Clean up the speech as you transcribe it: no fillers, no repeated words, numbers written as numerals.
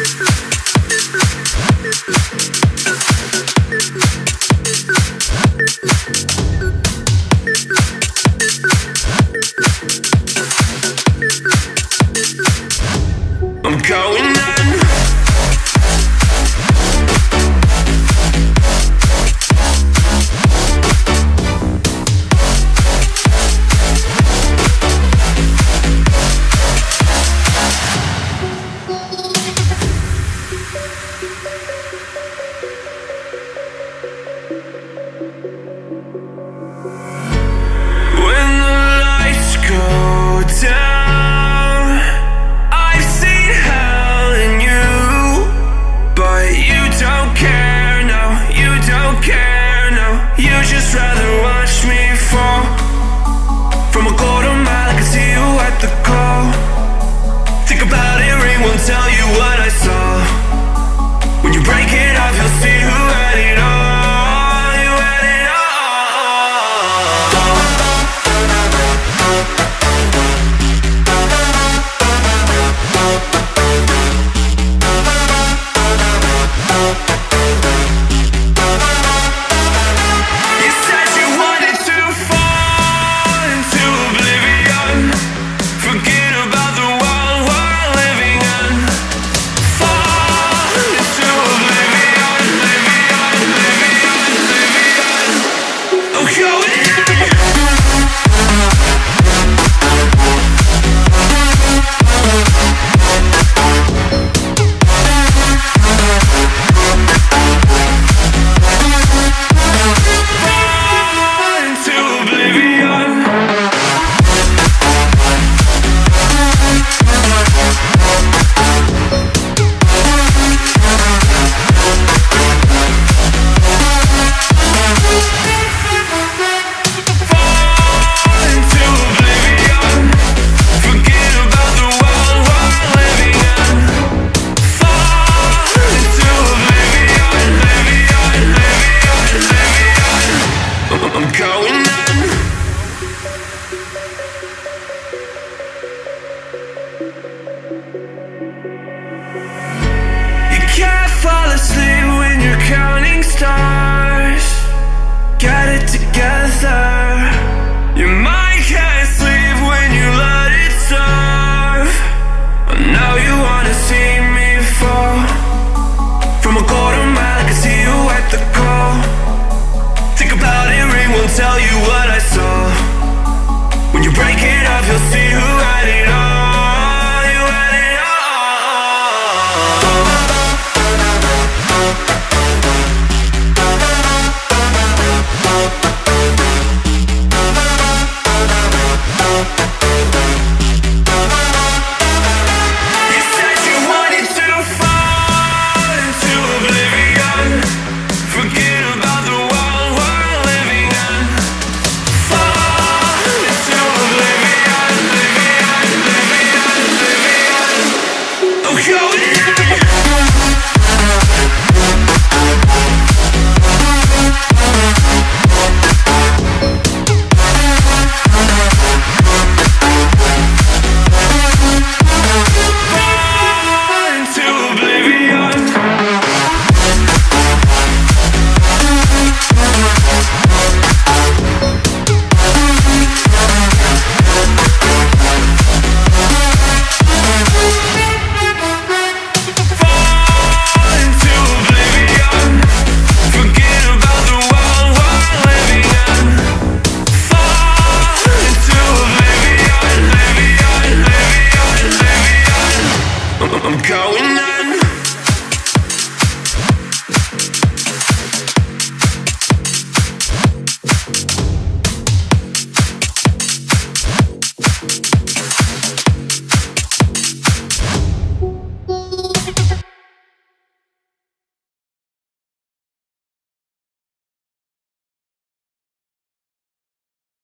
I'm going in. When the lights go down, I've seen hell in you, but you don't care, no, you don't care, no. You just rather watch me fall from a quarter mile. I can see you at the call. Think about it, ring won't tell you what I saw. When you break it off, you'll see who had it all. You had it all. You said you wanted to fall into oblivion, forget about the world we're living in. Fall into oblivion, oblivion, oblivion, oblivion. I'm going in. Fall into oblivion. Fall into oblivion, forget about the world we're living in. Fall into oblivion, oblivion, oblivion, oblivion. I'm going in. You can't fall asleep when you're counting stars. Get it together. Your mind can't sleep